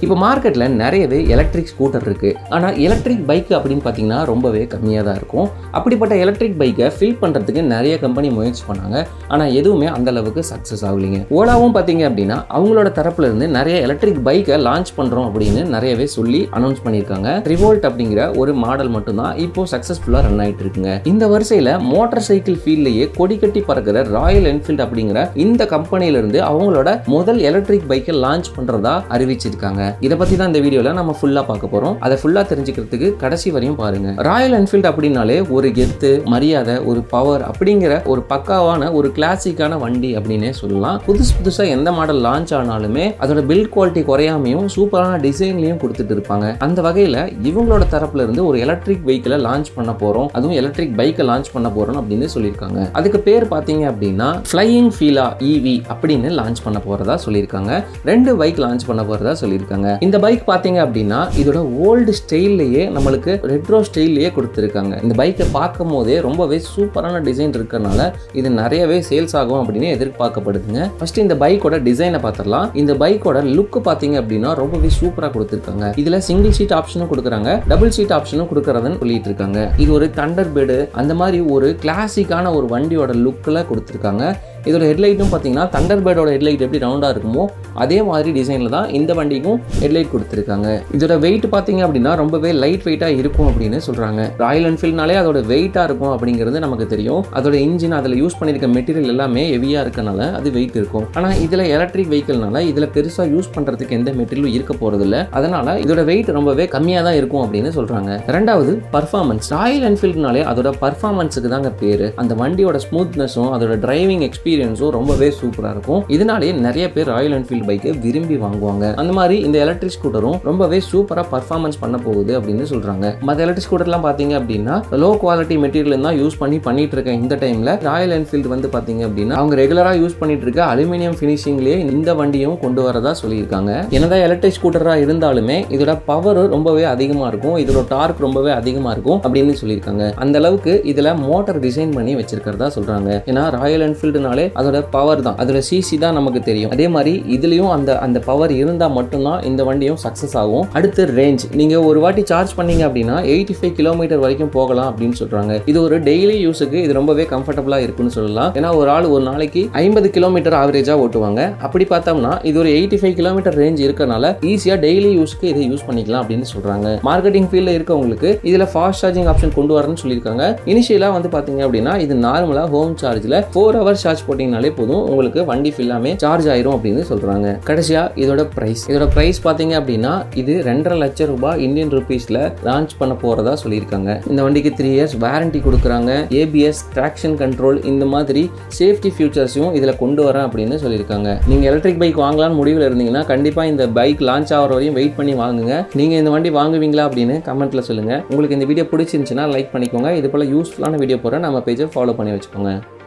இப்போ மார்க்கெட்ல நிறையவே எலக்ட்ரிக் ஸ்கூட்டர் இருக்கு. ஆனா எலக்ட்ரிக் பைக் அப்படின்னு பாத்தீங்கன்னா ரொம்பவே கம்மியா தான் இருக்கும். அப்படிப்பட்ட எலக்ட்ரிக் பைக்கை ஃபில் பண்றதுக்கு நிறைய கம்பெனி முயற்சி பண்ணாங்க. ஆனா எதுவுமே அந்த அளவுக்கு சக்சஸ் ஆகலைங்க. ஓலாவும் பாத்தீங்க அப்படின்னா அவங்களோட தரப்புல இருந்து நிறைய எலக்ட்ரிக் பைக்கை லான்ச் பண்றோம் அப்படின்னு நிறையவே சொல்லி அனௌன்ஸ் பண்ணிருக்காங்க. ரிவோல்ட் அப்படிங்கிற ஒரு மாடல் மட்டும் தான் இப்போ சக்சஸ்ஃபுல்லா ரன் ஆயிட்டு இருக்குங்க. இந்த வரிசையில மோட்டார் சைக்கிள் ஃபீல்ட்லயே கொடி கட்டி பறக்கிற ராயல் என்ஃபீல்ட் அப்படிங்கிற இந்த கம்பெனில இருந்து அவங்களோட முதல் எலக்ட்ரிக் பைக்கை லான்ச் பண்றதா அறிவிச்சிருக்காங்க. இதை பத்தி தான் இந்த வீடியோல நம்ம ஃபுல்லா பார்க்க போறோம். அதை ஃபுல்லா தெரிஞ்சுக்கிறதுக்கு கடைசி வரையும் பாருங்க. ராயல் என்ஃபீல்ட் அப்படின்னாலே ஒரு கெத்து, மரியாதை, ஒரு பவர் அப்படிங்கிற ஒரு பக்காவான ஒரு கிளாசிக்கான வண்டி அப்படின்னே சொல்லலாம். புதுசா எந்த மாடல் லான்ச் ஆனாலுமே அதோட பில்ட் குவாலிட்டி குறையாமையும் சூப்பரான டிசைன்லயும் கொடுத்துட்டு இருப்பாங்க. அந்த வகையில இவங்களோட தரப்புல இருந்து ஒரு எலக்ட்ரிக் வெஹிக்கிளை லான்ச் பண்ண போறோம், அதுவும் எலக்ட்ரிக் பைக்கை லான்ச் பண்ண போறோம் அப்படின்னு சொல்லியிருக்காங்க. அதுக்கு பேர் பாத்தீங்க அப்படின்னா ஃப்ளையிங் ஃபீலா EV அப்படின்னு லான்ச் பண்ண போறதா சொல்லியிருக்காங்க. 2 பைக் லான்ச் பண்ண போறதா சொல்லியிருக்காங்க. இந்த பைக் பாத்தீங்க அப்படின்னா இதோட ஓல்டு ஸ்டைல்லையே நம்மளுக்கு ரெட்ரோ ஸ்டைல்லையே கொடுத்துருக்காங்க. இந்த பைக்கை பார்க்கும் போதே ரொம்பவே சூப்பரான டிசைன் இருக்கறனால இது நிறையவே சேல்ஸ் ஆகும் அப்படின்னு எதிர்பார்க்கப்படுதுங்க. ஃபர்ஸ்ட் இந்த பைக்கோட டிசைனை பார்த்துடலாம். இந்த பைக்கோட லுக் பாத்தீங்க அப்படின்னா ரொம்பவே சூப்பரா கொடுத்துருக்காங்க. இதுல சிங்கிள் சீட் ஆப்ஷனும் கொடுக்குறாங்க, டபுள் சீட் ஆப்ஷனும் கொடுக்கறதுன்னு சொல்லிட்டு இருக்காங்க. இது ஒரு தண்டர்பேர்டு அந்த மாதிரி ஒரு கிளாசிக்கான ஒரு வண்டியோட லுக்ல கொடுத்துருக்காங்க. இதோட ஹெட்லைட்டும் பார்த்தீங்கன்னா தண்டர்பேர்டோட ஹெட்லைட் எப்படி ரவுண்டா இருக்குமோ அதே மாதிரி டிசைன்ல தான் இந்த வண்டிக்கும் ஹெட்லைட் கொடுத்துருக்காங்க. இதோட வெயிட் பார்த்தீங்க அப்படின்னா ரொம்பவே லைட் வெயிட்டா இருக்கும் அப்படின்னு சொல்றாங்க. ராயல் என்ஃபீல்ட்னாலே அதோட வெயிட்டா இருக்கும் அப்படிங்கிறது நமக்கு தெரியும். அதோட இன்ஜின், அதில் யூஸ் பண்ணிருக்க மெட்டீரியல் எல்லாமே ஹெவியா இருக்கனால அது வெயிட் இருக்கும். ஆனா இதுல எலக்ட்ரிக் வெஹிக்கிள்னால இதுல பெருசா யூஸ் பண்றதுக்கு எந்த மெட்டீரியலும் இருக்க போறது இல்லை. அதனால இதோட வெயிட் ரொம்பவே கம்மியா தான் இருக்கும் அப்படின்னு சொல்றாங்க. ரெண்டாவது பர்ஃபார்மன்ஸ். ராயல் என்ஃபீல்ட்னாலே அதோட பர்ஃபார்மன்ஸுக்கு தாங்க பேரு. அந்த வண்டியோட ஸ்மூத்னஸும் அதோட டிரைவிங் எக்ஸ்பீரியன்ஸும் ரொம்பவே சூப்பரா இருக்கும். இதனாலே நிறைய பேர் ராயல் என்ஃபீல்ட் பைக்கை விரும்பி வாங்குவாங்க. அந்த மாதிரி இந்த எலக்ட்ரிக் ஸ்கூட்டரும் ரொம்பவே சூப்பரா பர்ஃபார்மன்ஸ் பண்ண போகுது அப்படின்னு சொல்றாங்க. மற்ற எலக்ட்ரிக் ஸ்கூட்டர்லாம் பாத்தீங்க அப்படின்னா லோ குவாலிட்டி மெட்டீரியல் தான் யூஸ் பண்ணிட்டு இருக்க இந்த டைம்ல ராயல் என்ஃபீல்ட் வந்து பாத்தீங்க அப்படின்னா அவங்க ரெகுலரா யூஸ் பண்ணிட்டு இருக்க அலுமினியம் பினிஷிங்லயே இந்த வண்டியும் கொண்டு வரதா சொல்லியிருக்காங்க. என்னதான் எலக்ட்ரிக் ஸ்கூட்டரா இருந்தாலுமே இதோட பவர் ரொம்பவே அதிகமா இருக்கும், இதோட டார்க் ரொம்பவே அதிகமா இருக்கும் அப்படின்னு சொல்லியிருக்காங்க. அந்த அளவுக்கு இதுல மோட்டார் டிசைன் பண்ணி வச்சிருக்கிறதா சொல்றாங்க. ஏன்னா ராயல் என்ஃபீல்டுனாலே அதோட பவர் தான், அதோட சிசி தான் நமக்கு தெரியும். அதே மாதிரி இதுலயும் அந்த பவர் இருந்தா மட்டும்தான் இந்த வண்டியும் சக்சஸ் ஆகும். அடுத்து ரேஞ்ச். நீங்க ஒரு வாட்டி சார்ஜ் பண்ணீங்க அப்படின்னா 85 கிலோமீட்டர் வரைக்கும் போகலாம் அப்படின்னு சொல்றாங்க. இது ஒரு டெய்லி யூஸுக்கு இது ரொம்பவே கம்ஃபர்டபுளா இருக்குன்னு சொல்லலாம். ஏன்னா ஒரு ஆள் ஒரு நாளைக்கு 50 கிலோமீட்டர் ஆவரேஜா ஓட்டுவாங்க. அப்படி பார்த்தோம்னா இது ஒரு 85 கிலோமீட்டர் ரேஞ்ச் இருக்கனால ஈஸியா டெய்லி யூஸ்க்கு இதை யூஸ் பண்ணிக்கலாம் அப்படின்னு சொல்றாங்க. மார்க்கெட்டிங் ஃபீல்ட்ல இருக்கவங்களுக்கு இதுல ஃபாஸ்ட் சார்ஜிங் ஆப்ஷன் கொண்டு வரணும்னு சொல்லியிருக்காங்க. இனிஷியலா வந்து பாத்தீங்க அப்படின்னா இது நார்மலா ஹோம் சார்ஜ்ல 4 ஹவர்ஸ் சார்ஜ் போட்டீங்கனாலே போதும், உங்களுக்கு வண்டி ஃபுல்லாமே சார்ஜ் ஆயிரும் அப்படின்னு சொல்றாங்க. கடைசியா இதோட பிரைஸ் பாத்தீங்க அப்படின்னா இது 2.5 லட்சம் ரூபாய் இந்தியன் ரூபீஸ்ல லான்ச் பண்ண போறதா சொல்லியிருக்காங்க. இந்த வண்டிக்கு 3 இயர்ஸ் வாரண்டி கொடுக்குறாங்க. ABS, ட்ராக்ஷன் கண்ட்ரோல் இந்த மாதிரி சேஃப்டி ஃபியூச்சர்ஸையும் இதுல கொண்டு வரேன் அப்படின்னு சொல்லியிருக்காங்க. நீங்க எலக்ட்ரிக் பைக் வாங்கலாம்னு முடிவில் இருந்தீங்கன்னா கண்டிப்பா இந்த பைக் லான்ச் ஆகிற வரையும் வெயிட் பண்ணி வாங்குங்க. நீங்க இந்த வண்டி வாங்குவீங்களா அப்படின்னு கமெண்ட்ல சொல்லுங்க. உங்களுக்கு இந்த வீடியோ பிடிச்சிருந்துச்சுன்னா லைக் பண்ணிக்கோங்க. இது போல யூஸ்ஃபுல்லான வீடியோ போற நம்ம பேஜை ஃபாலோ பண்ணி வச்சுக்கோங்க.